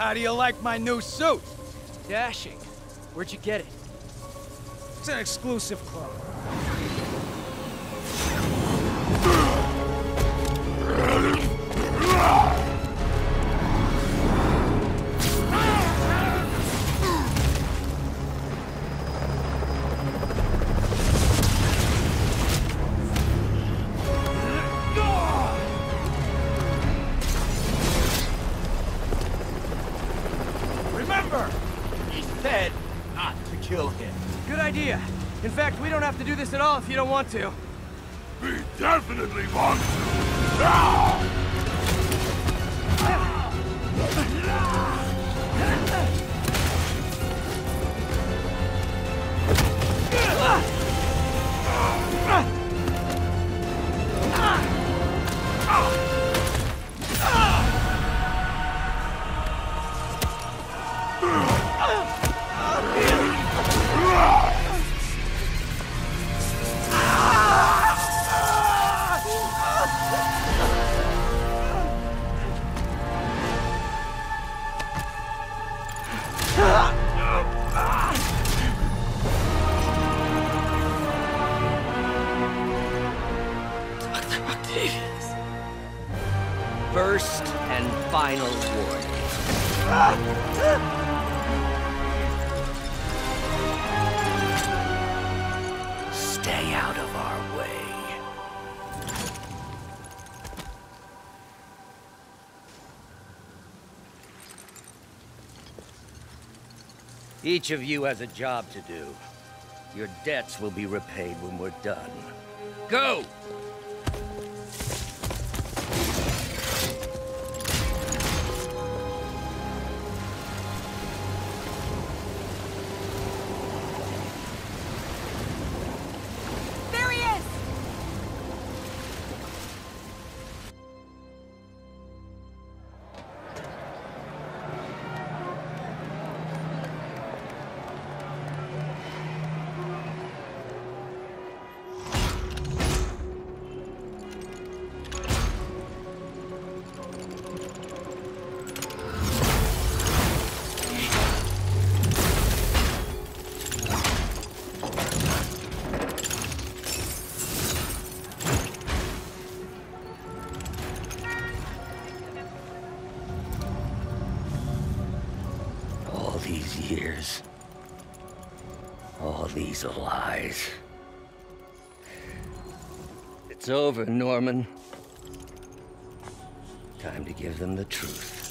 How do you like my new suit? Dashing. Where'd you get it? It's an exclusive club. Remember, he said not to kill him. Good idea. In fact, we don't have to do this at all if you don't want to. We definitely want to. First and final warning. Stay out of our way. Each of you has a job to do. Your debts will be repaid when we're done. Go! There he is! All these years. All these lies. It's over, Norman. Time to give them the truth.